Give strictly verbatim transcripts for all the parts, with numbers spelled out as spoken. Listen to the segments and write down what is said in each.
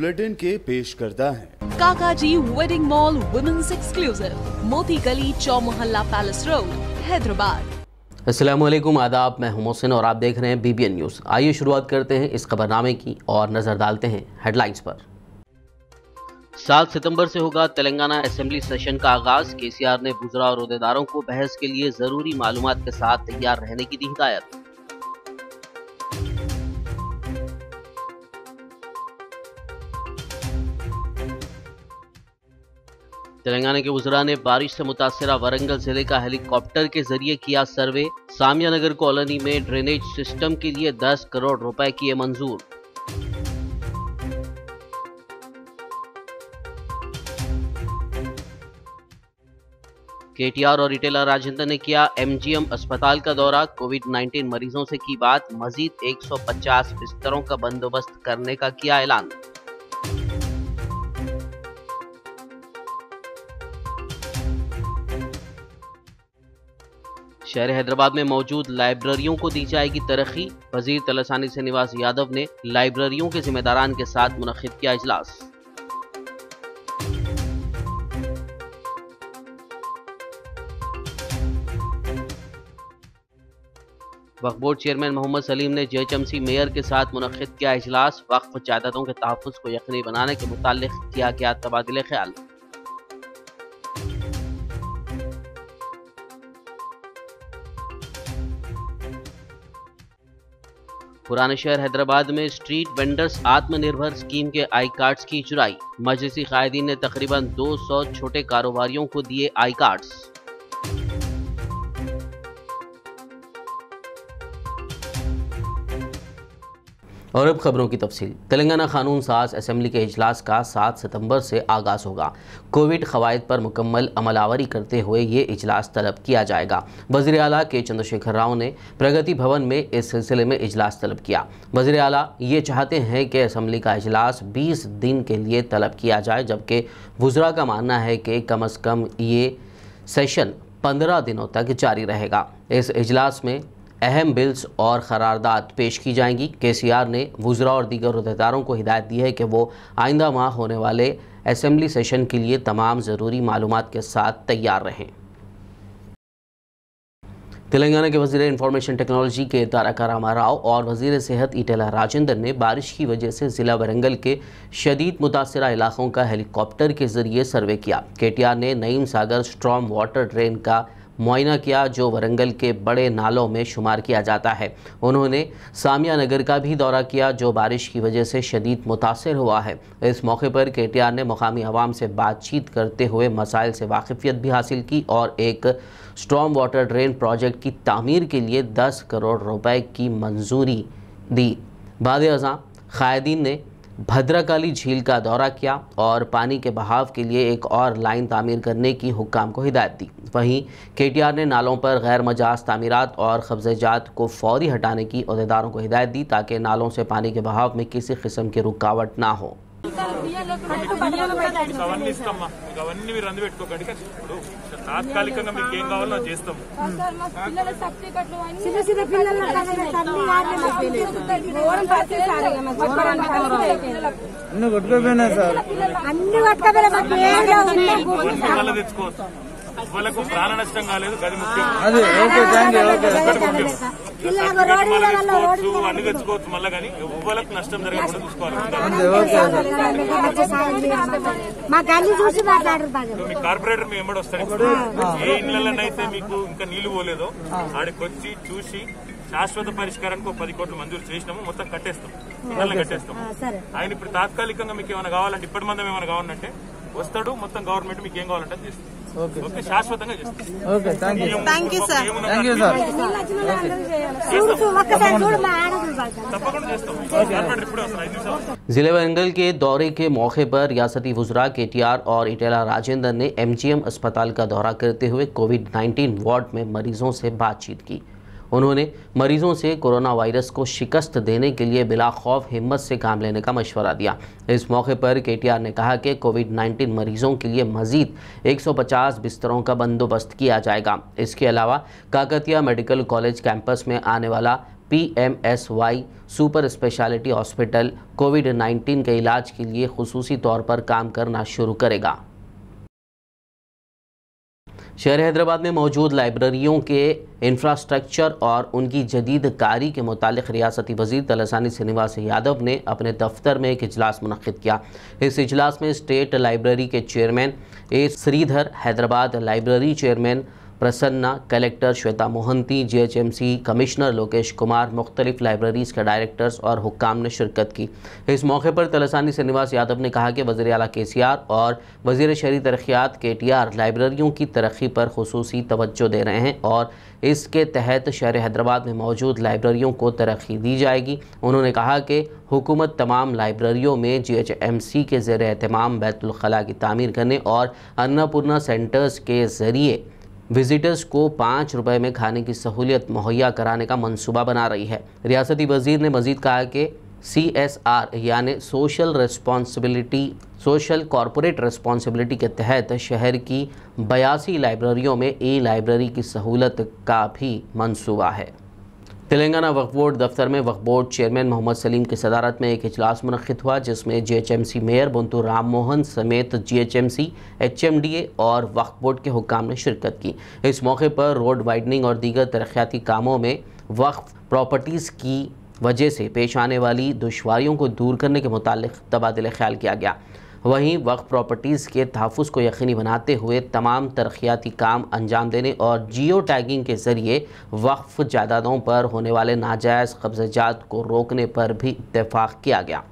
Bulletin के पेश करता है काकाजी वेडिंग मॉल वुमेन्स एक्सक्लूसिव, मोती गली, चौमोहल्ला पैलेस रोड, हैदराबाद। अस्सलामुअलैकुम, आदाब। मैं हूं मोहसिन और आप देख रहे हैं बीबीएन न्यूज़। आइए शुरुआत करते हैं इस खबरनामे की और नजर डालते हैं हेडलाइंस पर। सात सितंबर से होगा तेलंगाना असेंबली सेशन का आगाज। केसीआर ने वुज़रा और ओहदेदारों को बहस के लिए जरूरी मालूमात के साथ तैयार रहने की दी हिदायत। तेलंगाना के वुज़रा ने बारिश से मुतासरा वरंगल जिले का हेलीकॉप्टर के जरिए किया सर्वे। सामिया नगर कॉलोनी में ड्रेनेज सिस्टम के लिए दस करोड़ रुपए किए मंजूर। केटीआर और इटेला राजेंद्र ने किया एमजीएम अस्पताल का दौरा। कोविड नाइन्टीन मरीजों से की बात। मजीद एक सौ पचास बिस्तरों का बंदोबस्त करने का किया ऐलान। शहर हैदराबाद में मौजूद लाइब्रेरियों को दी जाएगी तरक्की। वजीर तलसानी श्रीनिवास यादव ने लाइब्रेरियों के जिम्मेदारान के साथ मुनक्किद किया इजलास। वक्फ बोर्ड चेयरमैन मोहम्मद सलीम ने जेएचएमसी मेयर के साथ मुनक्किद किया इजलास। वक्फ जायदादों के तहफ्फुज़ को यकीनी बनाने के मुताल्लिक किया गया तबादले ख्याल। पुराने शहर हैदराबाद में स्ट्रीट वेंडर्स आत्मनिर्भर स्कीम के आई कार्ड्स की इजराई। मजलिसी कायदीन ने तकरीबन दो सौ छोटे कारोबारियों को दिए आई कार्ड्स। और अब खबरों की तफसील। तेलंगाना कानून साज असेंबली के इजलास का सात सितंबर से आगाज़ होगा। कोविड क़वाइद पर मुकम्मल अमलावरी करते हुए ये इजलास तलब किया जाएगा। वज़ीर आला के चंद्रशेखर राव ने प्रगति भवन में इस सिलसिले में इजलास तलब किया। वज़ीर आला ये चाहते हैं कि असेंबली का इजलास बीस दिन के लिए तलब किया जाए, जबकि वुज़रा का मानना है कि कम अज़ कम ये सेशन पंद्रह दिनों तक जारी रहेगा। इस इजलास में अहम बिल्स और करारदाद पेश की जाएंगी। केसीआर ने वुज़रा और दीगर अहदेदारों को हिदायत दी है कि वो आइंदा माह होने वाले असेंबली सेशन के लिए तमाम ज़रूरी मालूमात के साथ तैयार रहें। तेलंगाना के वज़ीर इंफॉर्मेशन टेक्नोलॉजी के तारका रामा राव और वज़ीर सेहत इटेला राजेंद्र ने बारिश की वजह से ज़िला वरंगल के शदीद मुतासरा इलाकों का हेलीकॉप्टर के ज़रिए सर्वे किया। केटीआर ने Naeem Sagar storm water drain का मुआयना किया, जो वरंगल के बड़े नालों में शुमार किया जाता है। उन्होंने सामिया नगर का भी दौरा किया, जो बारिश की वजह से शदीद मुतासर हुआ है। इस मौके पर केटीआर ने मकामी अवाम से बातचीत करते हुए मसाइल से वाकिफियत भी हासिल की और एक स्ट्रॉम वाटर ड्रेन प्रोजेक्ट की तामीर के लिए दस करोड़ रुपए की मंजूरी दी। बाद अज़ां कायदीन ने भद्रकाली झील का दौरा किया और पानी के बहाव के लिए एक और लाइन तामीर करने की हुक्काम को हिदायत दी। वहीं केटीआर ने नालों पर गैर मजाज तामीरात और कब्ज़ेजात को फौरी हटाने की अहदेदारों को हिदायत दी, ताकि नालों से पानी के बहाव में किसी किस्म की रुकावट ना हो। తాత్కాలికంగా మీకు ఏం కావాలో చేస్తాం. అన్ని కొట్టుకోపోయినా సార్, అన్ని కొట్టుకోపోయినా తెచ్చుకోవచ్చు. వాళ్ళకు ప్రాణ నష్టం కాలేదు, అది ముఖ్యం. అది ఓకే, థ్యాంక్ యూ. ఓకే, తెచ్చుకోవచ్చు, అన్ని తెచ్చుకోవచ్చు మళ్ళీ, కానీ వాళ్ళకు నష్టం జరగకుండా చూసుకోవాలి. మీ కార్పొరేటర్ మీ ఎంబడి వస్తాడు. ఏ ఇళ్లలోనైతే మీకు ఇంకా నీళ్లు పోలేదో ఆడికి వచ్చి చూసి శాశ్వత పరిష్కారానికి ఒక పది కోట్లు మంజూరు చేసినాము, మొత్తం కట్టేస్తాం, ఇళ్ళని కట్టేస్తాం. ఆయన ఇప్పుడు తాత్కాలికంగా మీకు ఏమైనా కావాలంటే, ఇప్పటి మందం ఏమైనా కావాలంటే వస్తాడు, మొత్తం గవర్నమెంట్ మీకు ఏం కావాలంటే చేస్తాం. ఓకే, శాశ్వతంగా చేస్తాం. Okay, thank you. Thank you sir. Thank you sir. తప్పకుండా చేస్తాం. ఇప్పుడు వస్తారు ఐదు నిమిషాలు. जिले वरंगल के दौरे के मौके पर रियासती वुज़रा केटीआर और इटेला राजेंद्र ने एमजीएम अस्पताल का दौरा करते हुए कोविड नाइन्टीन वार्ड में मरीजों से बातचीत की। उन्होंने मरीजों से कोरोना वायरस को शिकस्त देने के लिए बिला खौफ हिम्मत से काम लेने का मशवरा दिया। इस मौके पर केटीआर ने कहा कि कोविड नाइन्टीन मरीजों के लिए मजीद एक सौ पचास बिस्तरों का बंदोबस्त किया जाएगा। इसके अलावा काकतिया मेडिकल कॉलेज कैंपस में आने वाला P M S Y super speciality hospital Covid nineteen के इलाज के लिए खुसूसी तौर पर काम करना शुरू करेगा। शहर हैदराबाद में मौजूद लाइब्रेरियों के इंफ्रास्ट्रक्चर और उनकी जदीद कारी के मुतालिक रियासती वज़ीर तलसानी श्रीनिवास यादव ने अपने दफ्तर में एक इजलास मुनक़्क़िद किया। इस इजलास में स्टेट लाइब्रेरी के chairman A Sridhar, Hyderabad library chairman Prasanna, collector Shweta Mohanty, G H M C commissioner Lokesh Kumar, मुख्तलिफ लाइब्रेरीज के डायरेक्टर्स और हुक्काम ने शिरकत की। इस मौके पर तलसानी श्रीनिवास यादव ने कहा कि वज़ीर आला के सी आर और वज़ीर शहरी तरक्यात के टी आर लाइब्रेरियों की तरक्की पर खुसूसी तवज्जो दे रहे हैं और इसके तहत शहर हैदराबाद में मौजूद लाइब्रेरियों को तरक्की दी जाएगी। उन्होंने कहा कि हुकूमत तमाम लाइब्रेरियों में जी एच एम सी के ज़ेर एहतमाम बैतुल खला की तामीर करने और अन्नपूर्णा सेंटर्स के ज़रिए विजिटर्स को पाँच रुपए में खाने की सहूलियत मुहैया कराने का मंसूबा बना रही है। रियासती वज़ीर ने मज़ीद कहा कि सी एस आर यानी social responsibility social corporate responsibility के तहत शहर की बयासी लाइब्रेरियों में ई लाइब्रेरी की सहूलत का भी मंसूबा है। तेलंगाना वक्फ बोर्ड दफ्तर में वक्फ बोर्ड चेयरमैन मोहम्मद सलीम की सदारत में एक इजलास मुनक़्क़िद हुआ, जिसमें G H M C mayor Bonthu Ram Mohan समेत G H M C, H M D A और वक्फ बोर्ड के हुक्काम ने शिरकत की। इस मौके पर रोड वाइडनिंग और दीगर तरक्याती कामों में वक्फ प्रॉपर्टीज़ की वजह से पेश आने वाली दुश्वारियों को दूर करने के मुतालिक तबादला ख्याल किया गया। वहीं वक्फ प्रॉपर्टीज़ के तहफ़्फ़ुज़ को यकीनी बनाते हुए तमाम तरक्याती काम अंजाम देने और जियो टैगिंग के ज़रिए वक्फ जायदादों पर होने वाले नाजायज़ कब्ज़ात को रोकने पर भी इत्तेफाक किया गया।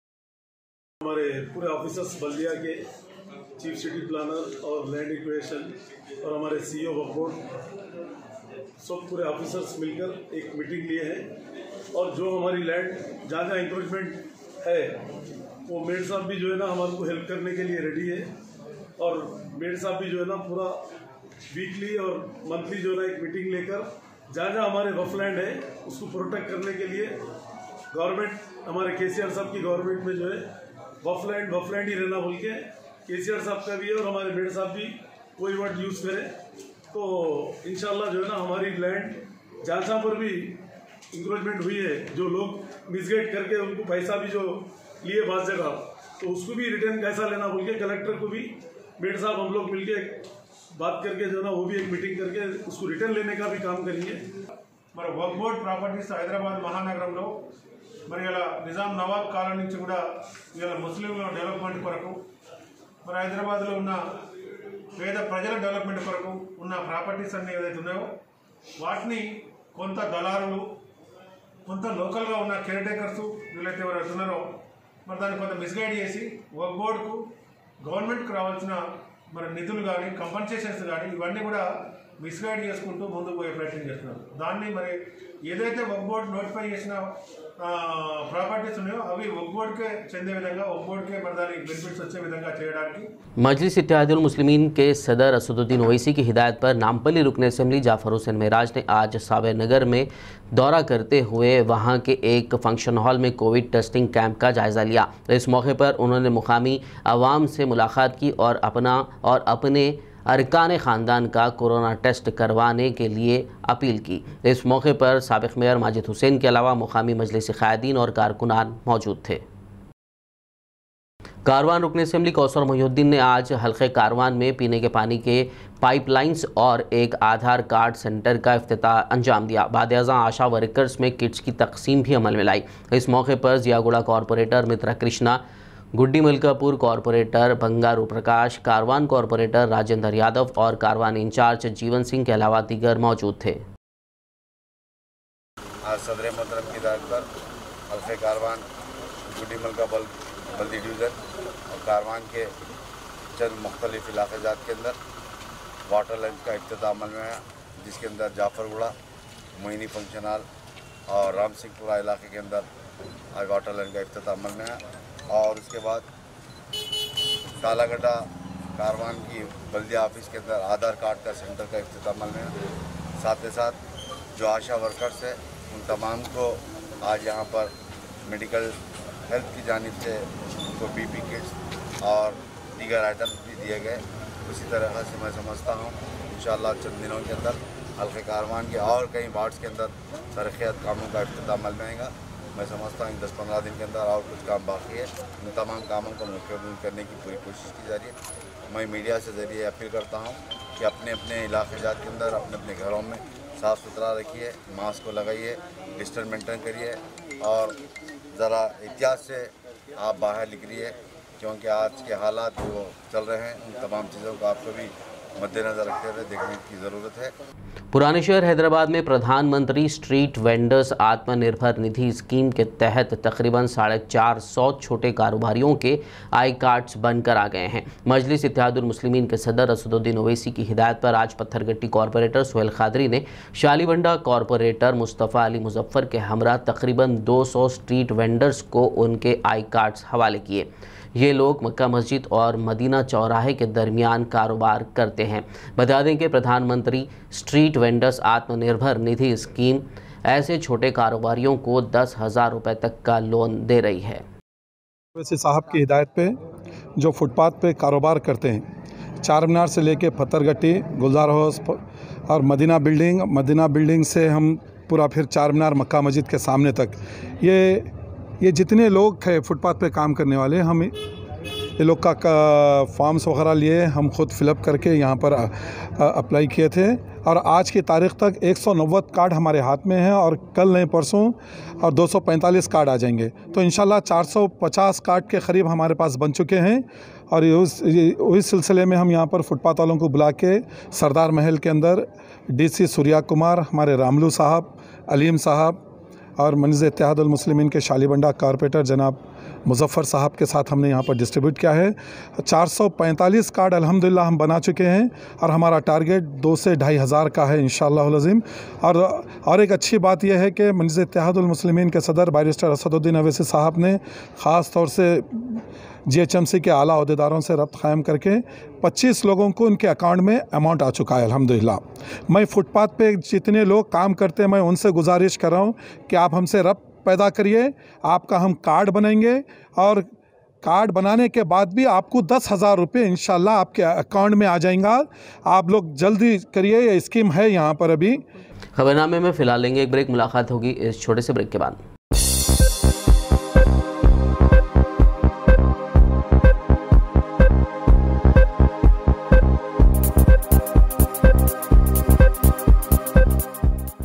हमारे पूरे ऑफिसर्स बल्दिया के चीफ सिटी प्लानर और लैंड एक्विजिशन और हमारे सी ई ओ वक्फ बोर्ड सब पूरे ऑफिसर्स मिलकर एक मीटिंग लिए हैं और जो हमारी लैंड जहाँ जहाँ इंक्रोचमेंट है वो मेयर साहब भी जो है ना हमारे को हेल्प करने के लिए रेडी है और मेयर साहब भी जो है ना पूरा वीकली और मंथली जो है ना एक मीटिंग लेकर जहाँ जहाँ हमारे वफ लैंड है उसको प्रोटेक्ट करने के लिए गवर्नमेंट हमारे के सी आर साहब की गवर्नमेंट में जो है वफ लैंड वफ लैंड ही रहना बोल के के सी आर साहब का भी है और हमारे मेयर साहब भी कोई वर्ड यूज़ करें तो इंशाल्लाह जो है ना हमारी लैंड जहाँ जहाँ पर भी इंक्रोचमेंट हुई है जो लोग मिसगाइड करके उनको पैसा भी जो लिए बात जगह तो उसको भी रिटर्न कैसा लेना बोल के कलेक्टर को भी मेयर साहब हम लोग मिलके बात करके जो है ना वो भी एक मीटिंग करके उसको रिटर्न लेने का भी काम करेंगे। మరి వక్ఫ్ బోర్డ్ ప్రాపర్టీస్ హైదరాబాద్ మహానగరంలో మరి ఇలా నిజాం నవాబ్ కాలం నుంచి కూడా ఇలా ముస్లింల డెవలప్మెంట్ కొరకు మరి హైదరాబాద్లో ఉన్న పేద ప్రజల డెవలప్మెంట్ కొరకు ఉన్న ప్రాపర్టీస్ అన్ని ఏదైతే ఉన్నాయో వాటిని కొంత దళారులు కొంత లోకల్గా ఉన్న కేర్ టేకర్స్ వీళ్ళైతే ఎవరైతే ఉన్నారో మరి దాన్ని కొంత మిస్గైడ్ చేసి వక్ఫ్ బోర్డుకు గవర్నమెంట్కి రావాల్సిన మరి నిధులు కానీ కంపన్సేషన్స్ కానీ ఇవన్నీ కూడా మిస్గైడ్ చేసుకుంటూ ముందుకు పోయే ప్రయత్నం చేస్తున్నారు। దాన్ని మరి ఏదైతే వక్ఫ్ బోర్డు నోటిఫై చేసిన ప్రాపర్టీస్ ఉన్నాయో అవి వక్ఫ్ బోర్డుకే చెందే విధంగా వక్ఫ్ బోర్డుకే మరి దానికి బెనిఫిట్స్ వచ్చే విధంగా చేయడానికి मजलिस इत्तेहादुल मुस्लिमीन के सदर असदुद्दीन ओवैसी की हिदायत पर नामपल्ली रुकन असम्बली जाफर हुसैन मेराज ने आज सावेर नगर में दौरा करते हुए वहां के एक फंक्शन हॉल में कोविड टेस्टिंग कैंप का जायज़ा लिया। इस मौके पर उन्होंने मुकामी आवाम से मुलाकात की और अपना और अपने अरकान ख़ानदान का कोरोना टेस्ट करवाने के लिए अपील की। इस मौके पर साबिक़ मेयर माजिद हुसैन के अलावा मुकामी मजलिस क़ायदीन और कारकुनान मौजूद थे। कारवान रुकन असम्बली कौसर मोहिउद्दीन ने आज हल्के कारवान में पीने के पानी के पाइपलाइंस और एक आधार कार्ड सेंटर का इफ्तिताह अंजाम दिया। बाद-ए-आज़ां आशा वर्कर्स में किट्स की तकसीम भी अमल में लाई। इस मौके पर Jiyaguda corporator Mitra Krishna, Gudi Malkapur corporator Bangaru Prakash, Karwan corporator Rajendra Yadav और कारवान इंचार्ज जीवन सिंह के अलावा दीगर मौजूद थे। आज सदर मोहतरम की हिदायत पर हल्के कारवान, गुड्डी मलकापुर बल्दी डिवीज़न और कारवान के चंद मुख्तलिफ इलाक़े जात के अंदर वाटर लाइन का इफ्तिताह अमल में है, जिसके अंदर जाफरगुड़ा, मोइनी फंक्शन हॉल और राम सिंहपुरा इलाके के अंदर आज वाटर लाइन का इफ्तिताह अमल में है। और उसके बाद कालागड्डा कारवान की बल्दिया ऑफिस के अंदर आधार कार्ड का सेंटर का इफ्तिताह अमल में है। साथ ही साथ जो आशा वर्कर्स है उन तमाम को आज यहाँ पर मेडिकल हेल्थ की जानिब से उनको पी पी किट्स और दीगर आइटम्स भी दिए गए। उसी तरह से मैं समझता हूँ इंशाअल्लाह चंद दिनों के अंदर हल्के कारवान के और कई वार्ड्स के अंदर तरक्यात कामों का इफ्तिताम अमल में आएगा। मैं समझता हूँ दस पंद्रह दिन के अंदर और कुछ काम बाकी है, इन तमाम कामों को मुकम्मल करने की पूरी कोशिश की जा रही है। मैं मीडिया से ज़रिए अपील करता हूँ कि अपने अपने इलाके जात के अंदर अपने अपने घरों में साफ़ सुथरा रखिए, मास्क को लगाइए, डिस्टेंस मेंटेन करिए और ज़रा एहतियात से आप बाहर निकलिए, क्योंकि आज के हालात जो चल रहे हैं उन तमाम चीज़ों को आपको भी मद्देनजर रखते हुए देखने की ज़रूरत है। पुराने शहर हैदराबाद में प्रधानमंत्री street vendors Atmanirbhar Nidhi scheme के तहत तकरीबन साढ़े चार सौ छोटे कारोबारियों के आई कार्ड्स बनकर आ गए हैं। मजलिस इत्तेहादुल मुस्लिमीन के सदर असदुद्दीन ओवैसी की हिदायत पर आज पत्थरगट्टी कॉरपोरेटर सुहेल खादरी ने शालीबंडा कॉरपोरेटर मुस्तफ़ा अली मुजफ्फर के हमरा तकरीबन दो सौ स्ट्रीट वेंडर्स को उनके आई कार्ड्स हवाले किए। ये लोग मक्का मस्जिद और मदीना चौराहे के दरमियान कारोबार करते हैं। बता दें कि प्रधानमंत्री street vendors Atmanirbhar Nidhi scheme ऐसे छोटे कारोबारियों को दस हज़ार रुपये तक का लोन दे रही है। वैसे साहब की हिदायत पे जो फुटपाथ पे कारोबार करते हैं, चार मीनार से लेके पत्थरगट्टी, गुलजार हाउस और मदीना बिल्डिंग, मदीना बिल्डिंग से हम पूरा फिर चार मीनार मक्का मस्जिद के सामने तक, ये ये जितने लोग थे फुटपाथ पे काम करने वाले, हम ये लोग का, का फॉर्म्स वगैरह लिए हम खुद फिलअप करके यहाँ पर अप्लाई किए थे और आज की तारीख़ तक एक सौ नब्बे कार्ड हमारे हाथ में हैं और कल नहीं परसों और दो सौ पैंतालीस कार्ड आ जाएंगे। तो इंशाल्लाह चार सौ पचास कार्ड के करीब हमारे पास बन चुके हैं और उस उस सिलसिले में हम यहाँ पर फुटपाथ वालों को बुला के सरदार महल के अंदर डीसी सूर्या कुमार, हमारे रामलू साहब, अलीम साहब और मजलिस इत्तेहादुल मुस्लिमीन के शालीबंडा कॉरपोरेटर जनाब मुजफ्फ़र साहब के साथ हमने यहाँ पर डिस्ट्रीब्यूट किया है। चार सौ पैंतालीस कार्ड अल्हम्दुलिल्लाह हम बना चुके हैं और हमारा टारगेट दो से ढाई हज़ार का है इंशाअल्लाह अज़ीम। और और एक अच्छी बात यह है कि मजलिस इत्तेहादुल मुस्लिमीन के सदर बैरिस्टर असदुद्दीन ओवैसी साहब ने ख़ास तौर से जी एच एम सी के आला अहदेदारों से रब्त कायम करके पच्चीस लोगों को उनके अकाउंट में अमाउंट आ चुका है अल्हम्दुलिल्लाह। मैं फुटपाथ पे जितने लोग काम करते हैं मैं उनसे गुजारिश कर रहा हूँ कि आप हमसे रब्त पैदा करिए, आपका हम कार्ड बनाएंगे और कार्ड बनाने के बाद भी आपको दस हज़ार रुपये इंशाल्लाह आपके अकाउंट में आ जाएगा। आप लोग जल्दी करिए, ये स्कीम है यहाँ पर। अभी खबरनामे में फ़िलहाल लेंगे एक ब्रेक, मुलाकात होगी इस छोटे से ब्रेक के बाद।